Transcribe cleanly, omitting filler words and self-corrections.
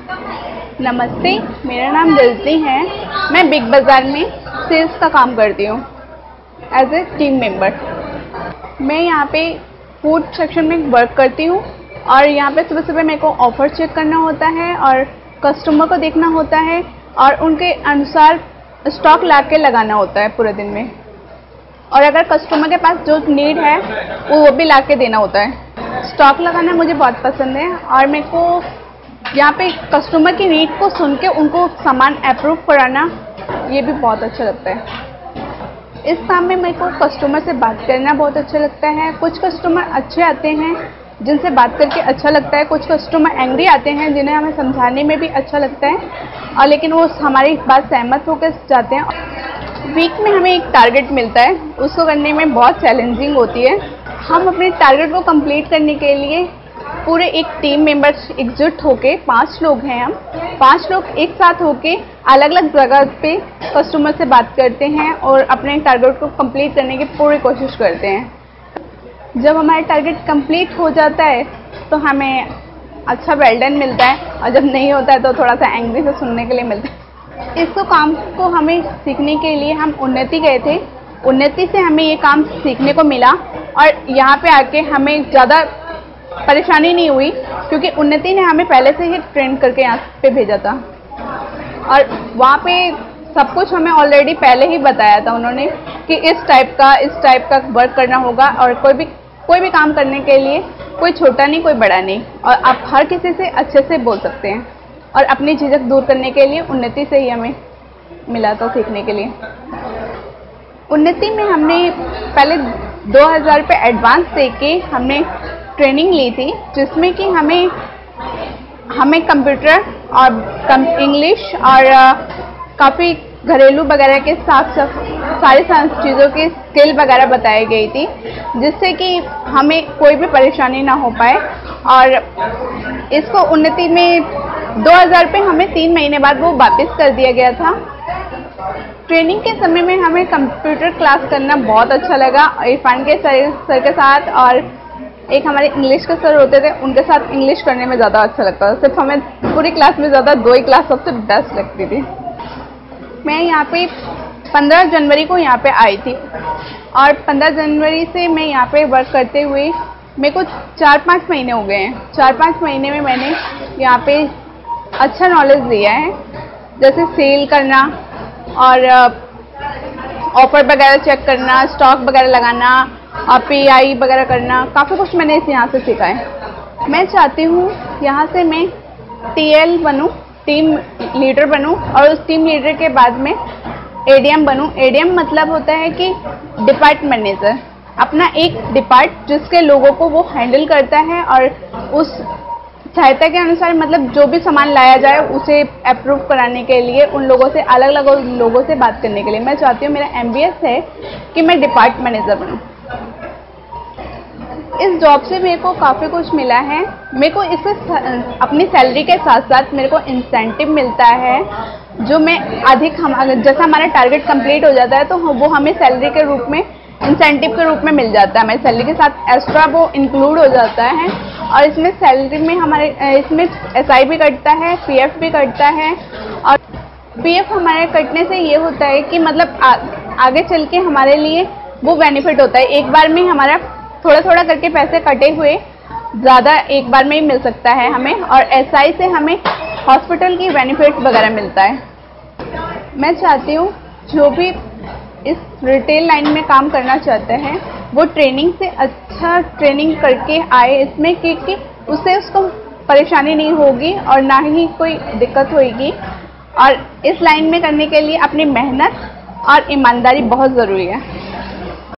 नमस्ते, मेरा नाम दिलजी है। मैं बिग बाज़ार में सेल्स का काम करती हूँ एज ए टीम मेंबर। मैं यहाँ पे फूड सेक्शन में वर्क करती हूँ और यहाँ पे सुबह सुबह मेरे को ऑफ़र चेक करना होता है और कस्टमर को देखना होता है और उनके अनुसार स्टॉक ला के लगाना होता है पूरे दिन में। और अगर कस्टमर के पास जो नीड है वो भी ला के देना होता है। स्टॉक लगाना मुझे बहुत पसंद है और मेरे को यहाँ पे कस्टमर की नीड को सुन के उनको सामान अप्रूव कराना ये भी बहुत अच्छा लगता है। इस काम में मेरे को कस्टमर से बात करना बहुत अच्छा लगता है। कुछ कस्टमर अच्छे आते हैं जिनसे बात करके अच्छा लगता है, कुछ कस्टमर एंग्री आते हैं जिन्हें हमें समझाने में भी अच्छा लगता है और लेकिन वो हमारी बात सहमत होकर जाते हैं। वीक में हमें एक टारगेट मिलता है, उसको करने में बहुत चैलेंजिंग होती है। हम अपने टारगेट को कंप्लीट करने के लिए पूरे एक टीम मेंबर्स एकजुट होके 5 लोग हैं, हम 5 लोग एक साथ होके अलग अलग जगह पे कस्टमर से बात करते हैं और अपने टारगेट को कंप्लीट करने की पूरी कोशिश करते हैं। जब हमारा टारगेट कंप्लीट हो जाता है तो हमें अच्छा वेलडन मिलता है और जब नहीं होता है तो थोड़ा सा एंग्री से सुनने के लिए मिलता है। इसको काम को हमें सीखने के लिए हम उन्नति गए थे। उन्नति से हमें ये काम सीखने को मिला और यहाँ पे आके हमें ज़्यादा परेशानी नहीं हुई क्योंकि उन्नति ने हमें पहले से ही ट्रेन करके यहाँ पे भेजा था और वहाँ पे सब कुछ हमें ऑलरेडी पहले ही बताया था उन्होंने कि इस टाइप का वर्क करना होगा और कोई भी काम करने के लिए कोई छोटा नहीं कोई बड़ा नहीं और आप हर किसी से अच्छे से बोल सकते हैं। और अपनी झिझक दूर करने के लिए उन्नति से ही हमें मिला था सीखने के लिए। उन्नति में हमने पहले 2000 रुपये एडवांस दे के हमने ट्रेनिंग ली थी जिसमें कि हमें कंप्यूटर और इंग्लिश और काफ़ी घरेलू वगैरह के साथ सारी चीज़ों की स्किल वगैरह बताई गई थी जिससे कि हमें कोई भी परेशानी ना हो पाए। और इसको उन्नति में 2000 रुपये हमें 3 महीने बाद वो वापस कर दिया गया था। ट्रेनिंग के समय में हमें कंप्यूटर क्लास करना बहुत अच्छा लगा इरफान के सर के साथ, और एक हमारे इंग्लिश के सर होते थे उनके साथ इंग्लिश करने में ज़्यादा अच्छा लगता था। सिर्फ हमें पूरी क्लास में ज़्यादा 2 ही क्लास सबसे बेस्ट लगती थी। मैं यहाँ पे 15 जनवरी को यहाँ पे आई थी और 15 जनवरी से मैं यहाँ पे वर्क करते हुए मेरे को 4-5 महीने हो गए हैं। 4-5 महीने में मैंने यहाँ पे अच्छा नॉलेज लिया है, जैसे सेल करना और ऑफर वगैरह चेक करना, स्टॉक वगैरह लगाना और PI वगैरह करना, काफ़ी कुछ मैंने यहाँ से सीखा है। मैं चाहती हूँ यहाँ से मैं TL बनूँ, टीम लीडर बनूँ और उस टीम लीडर के बाद में ADM बनूँ। ADM मतलब होता है कि डिपार्ट मैनेजर, अपना एक डिपार्ट जिसके लोगों को वो हैंडल करता है और उस सहायता के अनुसार मतलब जो भी सामान लाया जाए उसे अप्रूव कराने के लिए उन लोगों से अलग अलग लोगों से बात करने के लिए मैं चाहती हूँ, मेरा MBS है कि मैं डिपार्ट मैनेजर बनूँ। इस जॉब से मेरे को काफ़ी कुछ मिला है। मेरे को इससे अपनी सैलरी के साथ साथ मेरे को इंसेंटिव मिलता है जो मैं जैसा हमारा टारगेट कंप्लीट हो जाता है तो वो हमें सैलरी के रूप में इंसेंटिव के रूप में मिल जाता है। हमारी सैलरी के साथ एक्स्ट्रा वो इंक्लूड हो जाता है और इसमें सैलरी में हमारे इसमें SI भी कटता है, PF भी कटता है। और PF हमारे कटने से ये होता है कि मतलब आगे चल के हमारे लिए वो बेनिफिट होता है। एक बार में हमारा थोड़ा थोड़ा करके पैसे कटे हुए ज़्यादा एक बार में ही मिल सकता है हमें, और SI से हमें हॉस्पिटल की बेनिफिट वगैरह मिलता है। मैं चाहती हूँ जो भी इस रिटेल लाइन में काम करना चाहते हैं वो ट्रेनिंग से अच्छा ट्रेनिंग करके आए इसमें, क्योंकि उसको परेशानी नहीं होगी और ना ही कोई दिक्कत होगी। और इस लाइन में करने के लिए अपनी मेहनत और ईमानदारी बहुत ज़रूरी है।